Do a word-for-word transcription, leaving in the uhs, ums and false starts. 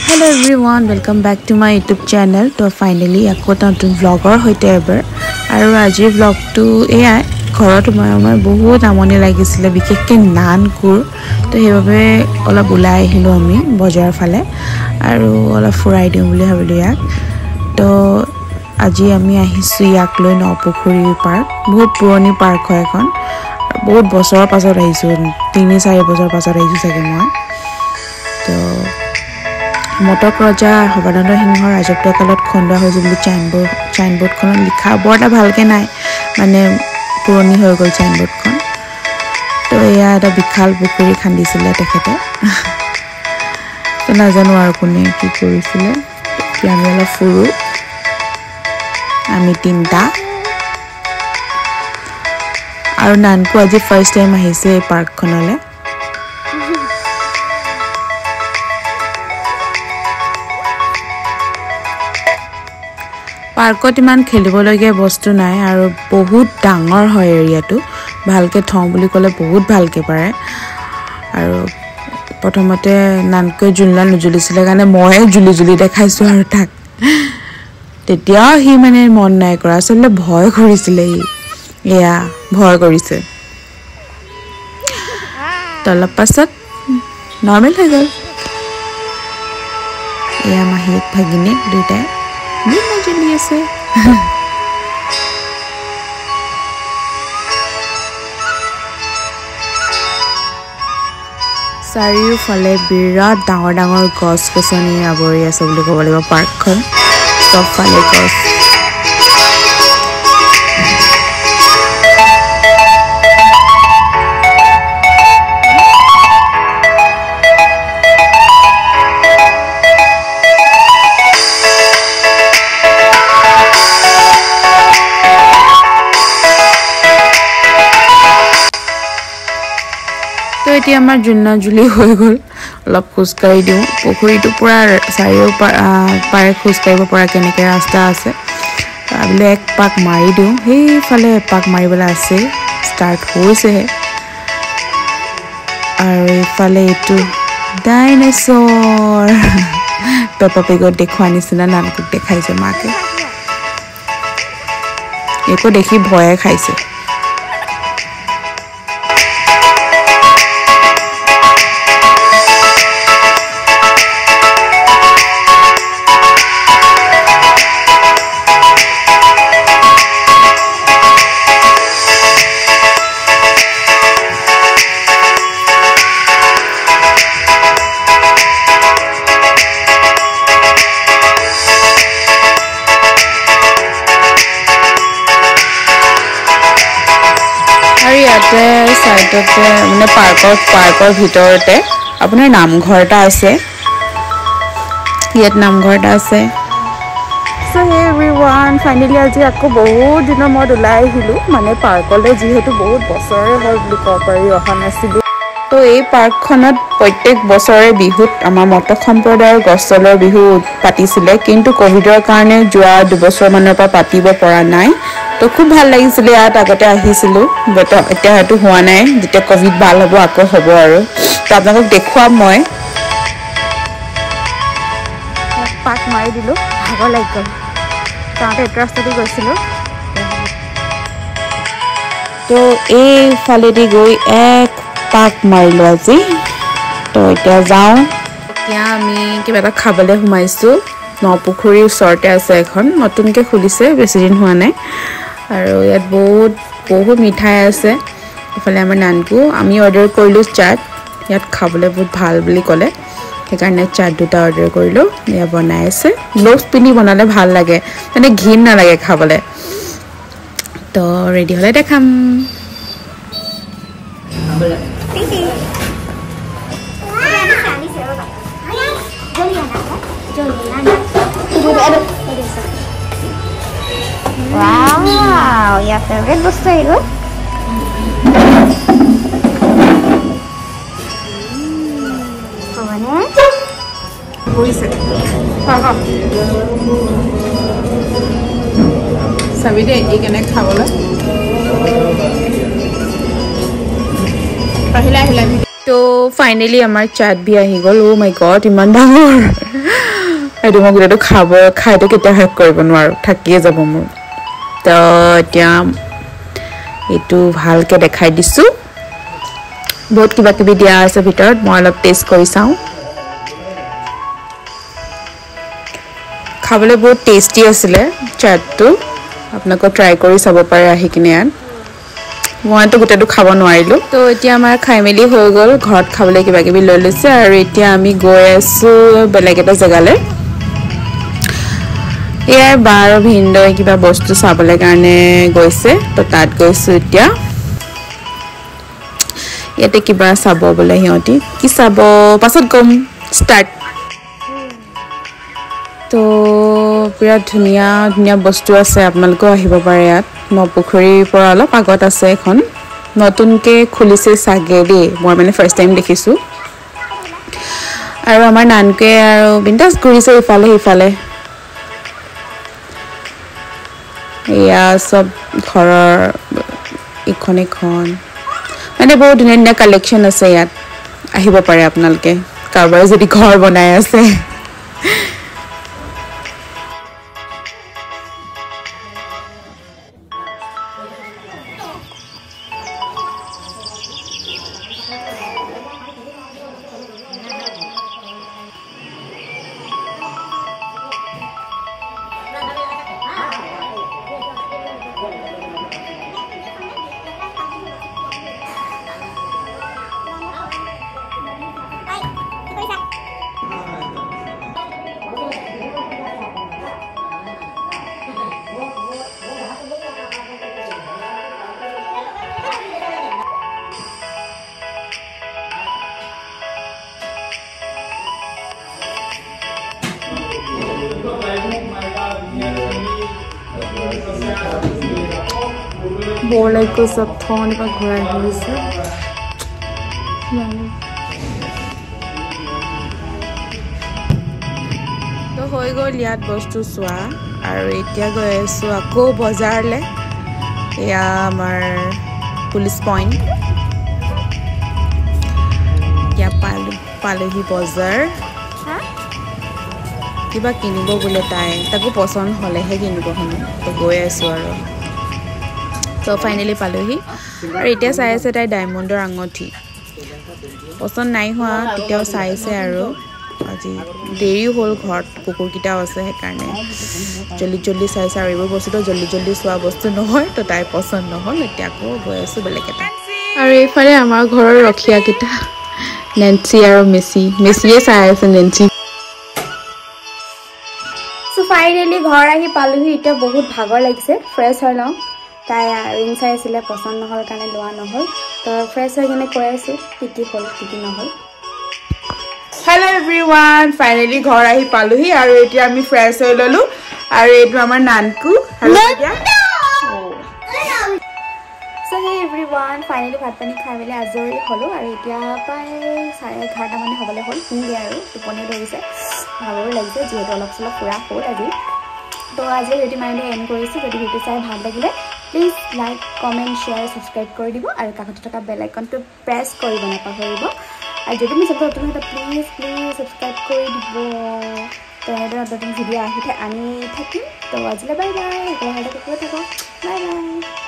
Hello everyone, welcome back to my YouTube channel. So finally akko notun vlogger hoite ebar aru aji vlog tu eya ঘৰত মই আমাৰ বহুত আমনি লাগিছিল বিশেষকৈ নানকুৰ তো হেবাবে অলপ উলাই আহিলো আমি বজাৰ ফালে আৰু অলপ ফুৰাই দিও বুলি ভাবিলো ইয়াক তো আজি আমি আহিছো ইয়াক লৈ নপুখুৰী পাৰ্ক বহুত পুৰণি পাৰ্ক হয় এখন বহুত বছৰৰ পাছত আহিছো তিনি চাৰি বছৰ পাছত আহিছো চাগে মই তো মটক ৰজা সৰ্বানন্দ সিংহৰ ৰাজত্ব কালত খন্দা হৈছিল বুলি চাইনবোৰ্ড চাইনবোৰ্ডখনত লিখা বৰটা ভালকে নাই মানে পুৰণি হৈ গ'ল চাইনবোৰ্ডখন তো এয়া এটা বিশাল পুখুৰী খান্দিছিলে তেখেতে তো নাজানো আৰু কোনে কি কৰিছিলে কি আমি অলপ ফুৰো আমি তিনটা আৰু নানকু আজি ফাৰ্ষ্ট টাইম আহিছে এই পাৰ্কখনলে পাৰ্কত ইমান খেলিবলগীয়া বস্তু নাই আৰু বহুত ডাঙৰ হয় এৰিয়াটো ভালকে থওঁ বুলি ক'লে বহুত ভালকে পাৰে আৰু প্ৰথমতে নানকৈ জুলনা নুজুলিছিলে কাৰণে মই জুলি জুলি দেখাইছো আৰু তাক তেতিয়া হি মানে মন নাই কৰা আচলতে ভয় কৰিছিলে ই এয়া ভয় কৰিছে তলপ পাছত নৰ্মেল হৈ গ'ল এয়া মাহিক ভাগিনে দুইটাই বহুত মজলি আছে চাৰিওফালে বিৰাট ডাঙৰ ডাঙৰ গছ গছনি আৱৰি আছে বুলি ক'ব লাগিব পাৰ্কখন চবফালে গছ এতিয়া আমাৰ জুন্না জুলি হৈ গ'ল অলপ খুচকাই দিও পুখুৰীটো পুৰা চাৰিও পাৰে খুচকাইব পৰা কেনেকৈ ৰাস্তা আছে আবলে এক পাক মাৰি দিও সেইফালে পাক মাৰিবলৈ আছে ষ্টাৰ্ট হৈছেহে আৰু এইফালে এইটো ডাইনোছৰ পেপা পিগত দেখুৱা নিচিনা নানকুক দেখাইছে মাকে একো দেখি ভয়ে খাইছে ইয়াতে সাইডতে মানে পাৰ্কৰ পাৰ্কৰ ভিতৰতে আপোনাৰ নামঘৰ এটা আছে ইয়াত নামঘৰ এটা আছে সো হে এভৰিৱান ফাইনালি আজি আকৌ বহুত দিনৰ মূৰত ওলাই আহিলো মানে পাৰ্কলৈ যিহেতু বহুত বছৰে হ'ল বুলি ক'ব পাৰি অহা নাছিলো তো এই পাৰ্কখনত প্ৰত্যেক বছৰে বিহুত আমাৰ মটক সম্প্ৰদায়ৰ গছতলৰ বিহু পাতিছিলে কিন্তু কোভিডৰ কাৰণে যোৱা দুবছৰ মানৰ পৰা পাতিব পৰা নাই তো খুব ভাল লাগিছিলে ইয়াত আগতে আহিছিলো বাট এতিয়া হয়তো হোৱা নাই যেতিয়া কোভিড ভাল হ'ব আকৌ হ'ব আৰু তো আপোনালোকক দেখুৱাম মই পাক মাৰি দিলো ভাগৰ লাগি গ'ল তাতে এটা ৰাস্তাতে গৈছিলো তো এই ফালেদি গৈ এক পাক মাৰিলো আজি তো এতিয়া যাওঁ এতিয়া আমি কিবা এটা খাবলৈ সোমাইছো নপুখুৰীৰ ওচৰতে আছে এখন নতুনকৈ খুলিছে বেছি দিন হোৱা নাই আৰু ইয়াত বহুত বহুত মিঠাই আছে ইফালে আমাৰ নানকু আমি অৰ্ডাৰ কৰিলো চাট ইয়াত খাবলৈ বহুত ভাল বুলি ক'লে সেইকাৰণে চাট দুটা অৰ্ডাৰ কৰিলো এয়া বনাই আছে গ্লোভছ পিন্ধি বনালে ভাল লাগে মানে ঘিণ নালাগে খাবলৈ তো ৰেডি হ'লে দেখাম Wow, your favorite bosta itu? Kamu ni? Hoisu. Apa? Sabi deh, ikan ek khawa lah. Pahila hila. तो फाइनली हमार चाट भी आही गल ओ माय गॉड इमान डाঙर এইটো মই গোটেইটো খাব খাইতো কেতিয়া শেষ কৰিব নোৱাৰো থাকিয়ে যাব মোৰ তো এতিয়া এইটো ভালকে দেখাই দিছো বহুত কিবা কিবি দিয়া আছে ভিতৰত মই অলপ টেষ্ট কৰি চাওঁ খাবলৈ বহুত টেষ্টি আছিলে চাটটো আপোনাক ট্ৰাই কৰি চাব পাৰে আহি কিনে ইয়াত মইতো গোটেইটো খাব নোৱাৰিলো তো এতিয়া আমাৰ খাই মেলি হৈ গ'ল ঘৰত খাবলৈ কিবা কিবি লৈ লৈছে আৰু এতিয়া আমি গৈ আছো বেলেগ এটা জেগালৈ ইয়াৰ বাৰ ভিন্দই কিবা বস্তু চাবলৈ কাৰণে গৈছে তো তাত গৈছো এতিয়া ইয়াতে কিবা চাব বলে হিয়তি কি চাব পাছত কম স্টাৰ্ট তো বিৰাট ধুনীয়া ধুনীয়া বস্তু আছে আপোনালোকো আহিব পাৰে ইয়াত নপুখুৰীৰ পৰা অলপ আগত আছে এখন নতুনকে খুলিছে চাগে দেই মই মানে ফাৰ্ষ্ট টাইম দেখিছো আৰু আমাৰ নানকে আৰু বিন্দাস ঘূৰিছে ইফালে ইফালে এয়া সব ঘৰৰ ইখন ইখন মানে বহুত ধুনীয়া ধুনীয়া কালেকশ্যন আছে ইয়াত আহিব পাৰে আপোনালোকে কাৰোবাৰ যদি ঘৰ বনাই আছে बोलाइको सब ठाउँ पर घुराइरहेको छ तो হৈ গ'ল ইয়াত বস্তু চোৱা আৰু এতিয়া গৈ আছো আকৌ বজাৰলে এয়া আমাৰ পুলিচ পইণ্ট এতিয়া পালো পালোহি বজাৰ কিবা কিনিব বোলে তাই তাকো পছন্দ হলেহে কিনিব হনো তো গৈ আছো আৰু তো ফাইনালি পালোহি আৰু এতিয়া চাই আছে তাই ডায়মণ্ডৰ আঙঠি পছন্দ নাই হোৱা তেতিয়াও চাইছে আৰু আজি দেৰি হ'ল ঘৰত কুকুৰকিটাও আছে সেইকাৰণে জল্দি জল্দি চাইছে আৰু এইবোৰ বস্তুটো জল্দি জল্দি চোৱা বস্তু নহয় তো তাই পছন্দ নহ'ল এতিয়া আকৌ গৈ আছো বেলেগ এটা আৰু এইফালে আমাৰ ঘৰৰ ৰখিয়াকিটা নেন্সি আৰু মেচি মেচিয়ে চাই আছে নেন্সি সো ফাইনালি ঘৰ আহি পালোহি এতিয়া বহুত ভাগৰ লাগিছে ফ্ৰেছ হৈ লওঁ তাই ৰিং চাই আছিলে পছন্দ নহ'ল কাৰণে লোৱা নহ'ল তো ফ্ৰেছ হৈ কিনে কৈ আছো কি কি হ'ল কি কি নহ'ল হেল্ল' এভৰিৱান ফাইনালি ঘৰ আহি পালোহি আৰু এতিয়া আমি ফ্ৰেছ হৈ ল'লো আৰু এইটো আমাৰ নানকু হেল্ল' দিয়া সো হে এভৰিৱান ফাইনালি ভাত পানী খাই মেলি আজৰি হ'লোঁ আৰু এতিয়া প্ৰায় চাৰে এঘাৰটা মানে হ'বলৈ হ'ল শুনগে আৰু টোপনি ধৰিছে ভাগৰো লাগিছে যিহেতু অলপ চলপ ফুৰা হ'ল আজি তো আজি ভিডিঅ'টো মানে এণ্ড কৰিছোঁ যদি ভিডিঅ' চাই ভাল লাগিলে please like comment share subscribe কৰি দিব আৰু কাষতে থকা বেল আইকনটো প্ৰেছ কৰিব নাপাহৰিব আৰু যদি মোৰ চেনেলটো নতুন হয় প্লিজ প্লিজ ছাবস্ক্ৰাইব কৰি দিব তো এনেদৰে নতুন ভিডিঅ' আহি আনি থাকিম তো আজিলৈ বাই বাই সকলো ভালদৰে থাকক বাই বাই